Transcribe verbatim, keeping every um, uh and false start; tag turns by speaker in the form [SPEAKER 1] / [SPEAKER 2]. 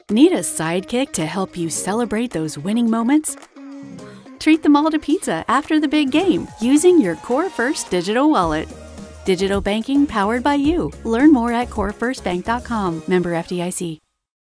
[SPEAKER 1] Need a sidekick to help you celebrate those winning moments? Treat them all to pizza after the big game using your CoreFirst digital wallet. Digital banking powered by you. Learn more at core first bank dot com. Member F D I C.